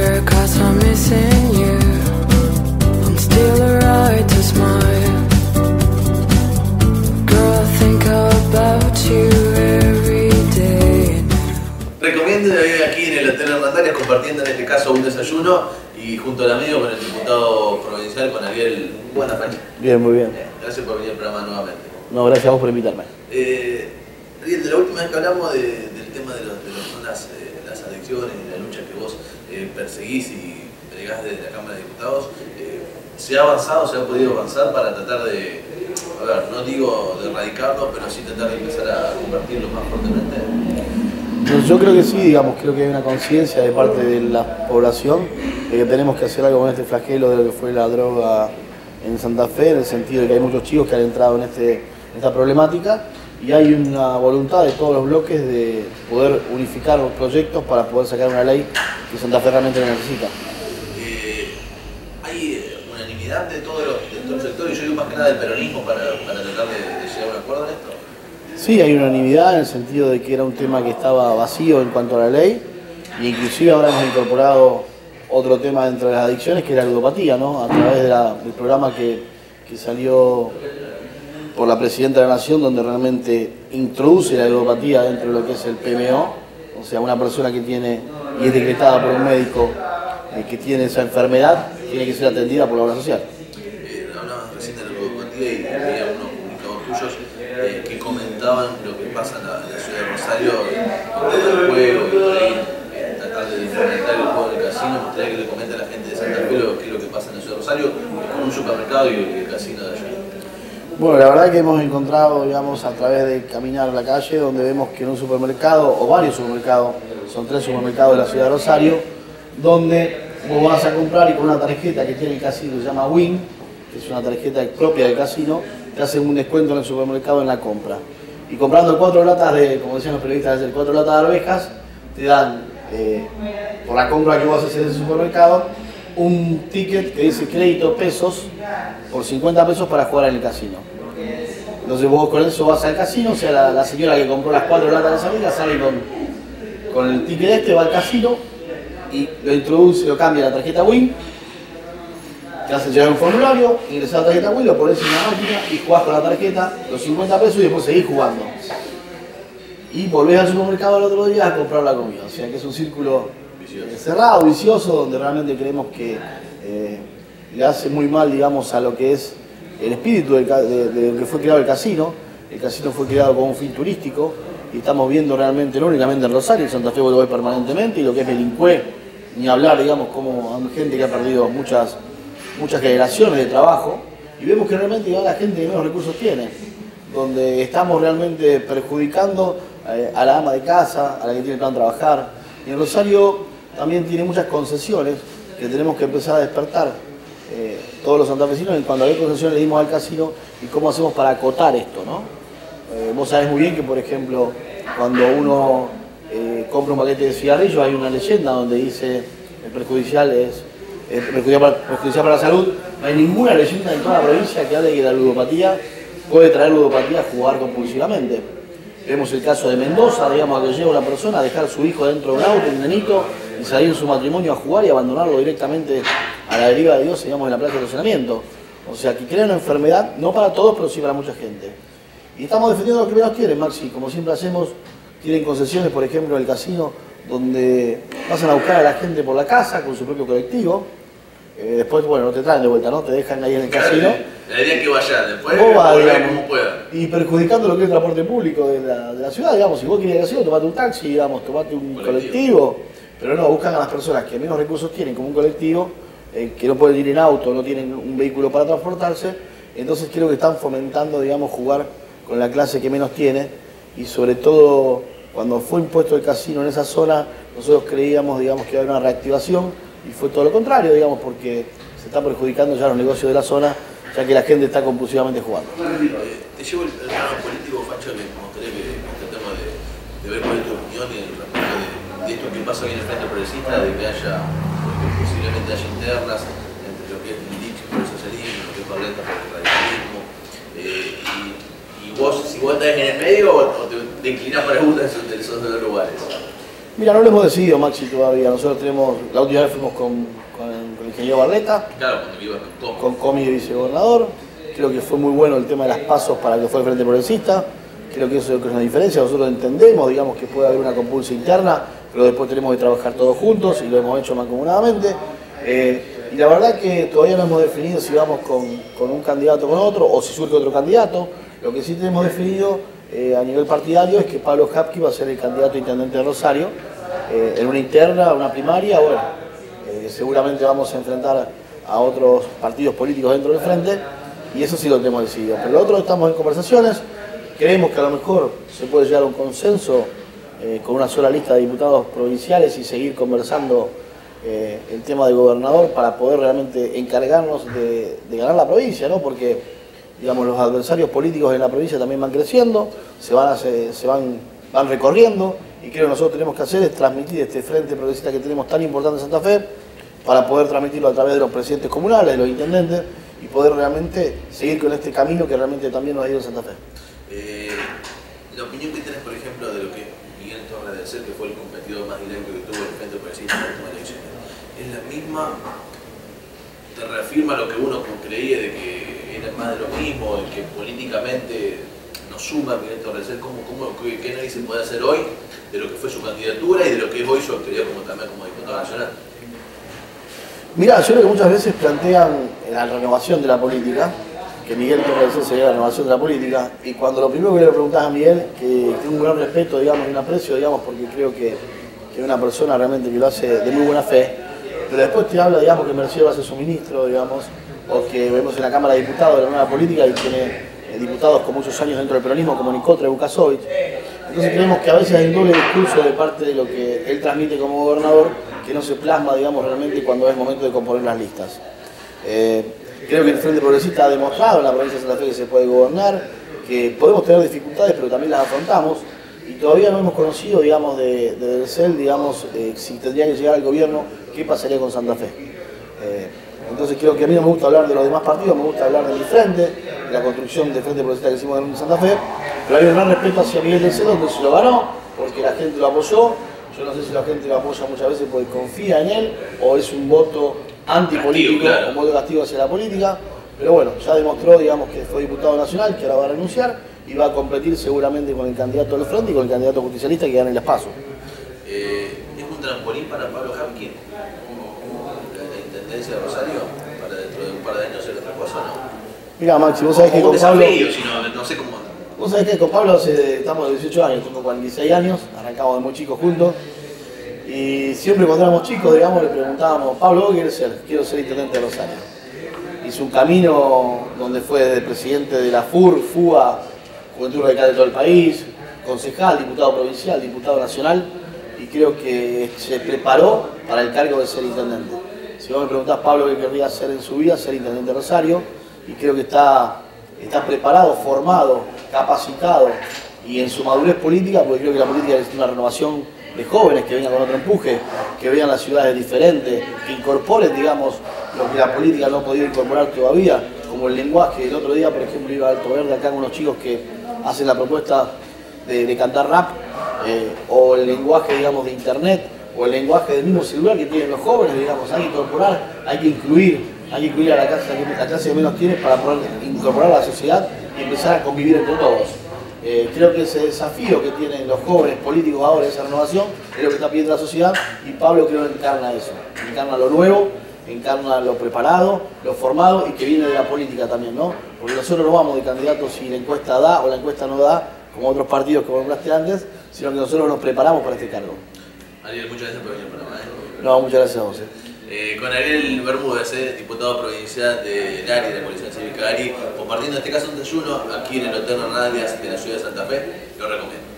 care 'cause I'm missing you. I'm still alright to smile. Girl, I think about you every day. Recomiendo aquí en el Hotel Hernandarias, compartiendo en este caso un desayuno y junto al amigo con el diputado provincial, con Ariel Guanafachi. Bien, muy bien. Gracias por venir al programa nuevamente. No, gracias a vos por invitarme. Ariel, de la última vez que hablamos del tema de lo que son las adicciones y la lucha que vos perseguís y plegás desde la Cámara de Diputados, ¿se ha avanzado, se ha podido avanzar para tratar de, a ver, no digo de erradicarlo, pero sí tratar de empezar a combatirlo más fuertemente? Yo creo que sí, digamos, creo que hay una conciencia de parte de la población de que tenemos que hacer algo con este flagelo de lo que fue la droga en Santa Fe, en el sentido de que hay muchos chicos que han entrado en esta problemática y hay una voluntad de todos los bloques de poder unificar los proyectos para poder sacar una ley que Santa Fe realmente lo necesita. ¿Hay unanimidad de todos los sectores, yo digo más que nada del peronismo, para tratar de llegar a un acuerdo en esto? Sí, hay unanimidad en el sentido de que era un tema que estaba vacío en cuanto a la ley e inclusive ahora hemos incorporado otro tema dentro de las adicciones que es la ludopatía, ¿no? A través del programa que salió por la Presidenta de la Nación, donde realmente introduce la ludopatía dentro de lo que es el PMO, o sea, una persona que tiene y es decretada por un médico que tiene esa enfermedad, tiene que ser atendida por la obra social. Hablabas recién de la ludopatía y había unos comunicados tuyos que comentaban lo que pasa en la ciudad de Rosario con el juego y por ahí tratar de diferenciar el juego del casino. Me gustaría que le comente a la gente de Santa Fe qué es lo que pasa en la ciudad de Rosario con un supermercado y el casino de allá. Bueno, la verdad que hemos encontrado, digamos, a través de caminar la calle, donde vemos que en un supermercado, o varios supermercados, son 3 supermercados de la ciudad de Rosario, donde vos vas a comprar y con una tarjeta que tiene el casino, que se llama WIN, que es una tarjeta propia del casino, te hacen un descuento en el supermercado en la compra. Y comprando 4 latas de, como decían los periodistas, 4 latas de arvejas, te dan, por la compra que vos haces en ese supermercado, un ticket que dice crédito pesos por 50 pesos para jugar en el casino. Entonces vos con eso vas al casino, o sea, la señora que compró las 4 latas de salida sale con el ticket va al casino y lo introduce, lo cambia a la tarjeta WIN, te hace llegar un formulario, ingresar la tarjeta WIN, lo pones en una máquina y jugás con la tarjeta los 50 pesos y después seguís jugando. Y volvés al supermercado el otro día a comprar la comida, o sea que es un círculo cerrado, vicioso, donde realmente creemos que le hace muy mal, digamos, a lo que es el espíritu de lo que fue creado el casino. El casino fue creado con un fin turístico y estamos viendo realmente, no únicamente en Rosario, en Santa Fe vos lo ves permanentemente, y lo que es Belincué, ni hablar, digamos, como hay gente que ha perdido muchas generaciones de trabajo, y vemos que realmente ya la gente que menos recursos tiene, donde estamos realmente perjudicando a la ama de casa, a la que tiene plan trabajar. Y en Rosario también tiene muchas concesiones que tenemos que empezar a despertar todos los santafesinos en cuanto a qué concesiones le dimos al casino y cómo hacemos para acotar esto, ¿no? Vos sabés muy bien que, por ejemplo, cuando uno compra un paquete de cigarrillos hay una leyenda donde dice el perjudicial para la salud. No hay ninguna leyenda en toda la provincia que hable de que la ludopatía puede traer ludopatía a jugar compulsivamente. Vemos el caso de Mendoza, digamos, que lleva una persona a dejar a su hijo dentro de un auto, un nenito, y salir en su matrimonio a jugar y abandonarlo directamente a la deriva de Dios, digamos, en la plaza de estacionamiento. O sea, que crea una enfermedad, no para todos, pero sí para mucha gente. Y estamos defendiendo lo que menos quieren, Maxi, como siempre hacemos. Tienen concesiones, por ejemplo, en el casino, donde pasan a buscar a la gente por la casa con su propio colectivo. Después, bueno, no te traen de vuelta, ¿no? Te dejan ahí en el casino. La idea es que vayan, después digamos, como puedan. Y perjudicando lo que es el transporte público de la ciudad, digamos, si vos querés ir al casino, tomate un taxi, digamos, tomate un colectivo. Pero no, buscan a las personas que menos recursos tienen, como un colectivo, que no pueden ir en auto, no tienen un vehículo para transportarse. Entonces creo que están fomentando, digamos, jugar con la clase que menos tiene. Y sobre todo, cuando fue impuesto el casino en esa zona, nosotros creíamos, digamos, que iba a haber una reactivación, y fue todo lo contrario, digamos, porque se está perjudicando ya los negocios de la zona, ya que la gente está compulsivamente jugando. Te llevo el plano político, Facho, que me gustaría que tratemos de ver cuál es tu opinión respecto de esto que pasa hoy en el Frente Progresista, de que posiblemente haya internas entre lo que es el dicho por el socialismo, lo que es Barletta por el radicalismo. Y vos, si vos estás en el medio, o te inclinás para alguno de esos dos lugares. Mira, no lo hemos decidido, Maxi, todavía. Nosotros tenemos, la última vez fuimos con el ingeniero Barleta, Claro, cuando iba con Comi de vicegobernador. Creo que fue muy bueno el tema de las pasos para que fue el Frente Progresista. Creo que eso es una diferencia. Nosotros entendemos, digamos, que puede haber una compulsa interna, pero después tenemos que trabajar todos juntos y lo hemos hecho mancomunadamente. Y la verdad que todavía no hemos definido si vamos con un candidato o con otro, o si surge otro candidato. Lo que sí tenemos definido a nivel partidario es que Pablo Habsky va a ser el candidato a intendente de Rosario, en una interna, una primaria. Bueno, seguramente vamos a enfrentar a otros partidos políticos dentro del frente, y eso sí lo tenemos decidido. Pero lo otro, estamos en conversaciones, creemos que a lo mejor se puede llegar a un consenso con una sola lista de diputados provinciales y seguir conversando el tema de gobernador para poder realmente encargarnos de ganar la provincia, ¿no? Porque, digamos, los adversarios políticos en la provincia también van creciendo, van recorriendo, y creo que nosotros tenemos que hacer es transmitir este frente progresista que tenemos tan importante en Santa Fe, para poder transmitirlo a través de los presidentes comunales, de los intendentes, y poder realmente seguir con este camino que realmente también nos ha ido en Santa Fe. La opinión que tenés, por ejemplo, de lo que Miguel Torres de Ser, que fue el competidor más directo que tuvo el Frente Progresista en la última elección, ¿es la misma? ¿Te reafirma lo que uno creía de que era más de lo mismo, el que políticamente nos suma Miguel Torres de Ser? ¿Qué análisis puede hacer hoy de lo que fue su candidatura y de lo que es hoy su actividad también como diputado nacional? Mirá, yo creo que muchas veces plantean la renovación de la política, que Miguel Torres de Ser sería la renovación de la política, y cuando lo primero que le preguntás a Miguel, que tengo un gran respeto, digamos, y un aprecio, digamos, porque creo que es una persona realmente que lo hace de muy buena fe, pero después te habla, digamos, que Mercedes va a ser su ministro, digamos, o que vemos en la Cámara de Diputados de la nueva política y tiene diputados con muchos años dentro del peronismo, como Nicotra y Bukasovich. Entonces creemos que a veces hay un doble discurso de parte de lo que él transmite como gobernador, que no se plasma, digamos, realmente cuando es momento de componer las listas. Creo que el Frente Progresista ha demostrado en la provincia de Santa Fe que se puede gobernar, que podemos tener dificultades, pero también las afrontamos, y todavía no hemos conocido, digamos, de Delcel, digamos, si tendría que llegar al gobierno, qué pasaría con Santa Fe. Entonces creo que a mí no me gusta hablar de los demás partidos, me gusta hablar de mi frente, de la construcción del Frente Progresista que hicimos en Santa Fe, pero hay un gran respeto hacia Miguel Delcel, que se lo ganó, porque la gente lo apoyó. Yo no sé si la gente lo apoya muchas veces porque confía en él, o es un voto antipolítico, claro, un voto castigo hacia la política, pero bueno, ya demostró, digamos, que fue diputado nacional, que ahora va a renunciar y va a competir seguramente con el candidato del frente y con el candidato justicialista que gane las PASO. ¿Es un trampolín para Pablo Habsky, la intendencia de Rosario, para dentro de un par de años hacer otra cosa, no? Mira, Maxi, vos sabés que con Pablo... no sé cómo... Vos sabés que con Pablo estamos de 18 años, tengo 46 años, arrancamos de muy chicos juntos, y siempre cuando éramos chicos, digamos, le preguntábamos, Pablo, ¿vos qué querés ser? Quiero ser intendente de Rosario. Hizo un camino donde fue desde presidente de la FUA, Juventud Radical de todo el país, concejal, diputado provincial, diputado nacional, y creo que se preparó para el cargo de ser intendente. Si vos me preguntás, Pablo, ¿qué querría hacer en su vida? Ser intendente de Rosario, y creo que está preparado, formado, capacitado y en su madurez política, porque creo que la política es una renovación de jóvenes que vengan con otro empuje, que vean las ciudades diferentes, que incorporen, digamos, lo que la política no ha podido incorporar todavía, como el lenguaje. El otro día, por ejemplo, iba a Alto Verde acá con unos chicos que hacen la propuesta de cantar rap, o el lenguaje, digamos, de internet, o el lenguaje del mismo celular que tienen los jóvenes, digamos. Hay que incorporar, hay que incluir a la clase que menos tiene para poder incorporar a la sociedad y empezar a convivir entre todos. Creo que ese desafío que tienen los jóvenes políticos ahora, esa renovación, es lo que está pidiendo la sociedad, y Pablo creo que encarna eso, encarna lo nuevo, encarna lo preparado, lo formado y que viene de la política también, ¿no? Porque nosotros no vamos de candidatos si la encuesta da o la encuesta no da, como otros partidos que nombraste antes, sino que nosotros nos preparamos para este cargo. Ariel, muchas gracias por venir al programa. No, muchas gracias a vos. Con Ariel Bermúdez, diputado provincial del ARI, de la Coalición Cívica ARI, compartiendo en este caso un desayuno aquí en el Hotel Hernalias de la ciudad de Santa Fe, lo recomiendo.